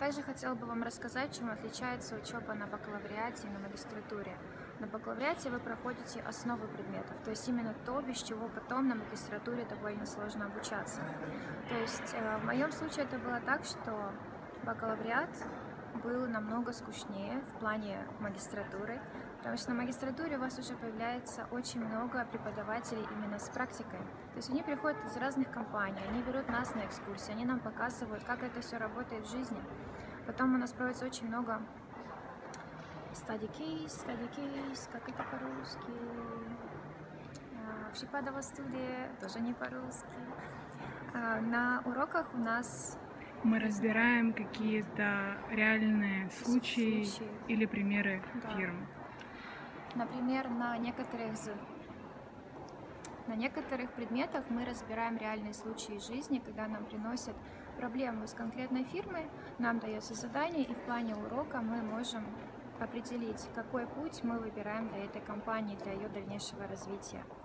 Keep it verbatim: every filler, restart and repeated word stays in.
Также хотела бы вам рассказать, чем отличается учеба на бакалавриате и на магистратуре. На бакалавриате вы проходите основы предметов, то есть именно то, без чего потом на магистратуре довольно сложно обучаться. То есть э, в моем случае это было так, что бакалавриат был намного скучнее в плане магистратуры, потому что на магистратуре у вас уже появляется очень много преподавателей именно с практикой. То есть они приходят из разных компаний, они берут нас на экскурсии, они нам показывают, как это все работает в жизни. Потом у нас проводится очень много study case, study case, как это по-русски, преподава студия, тоже не по-русски. На уроках у нас мы разбираем какие-то реальные случаи, случаи. или примеры да. фирм. Например, на некоторых, на некоторых предметах мы разбираем реальные случаи жизни, когда нам приносят проблему с конкретной фирмой, нам дается задание, и в плане урока мы можем определить, какой путь мы выбираем для этой компании, для ее дальнейшего развития.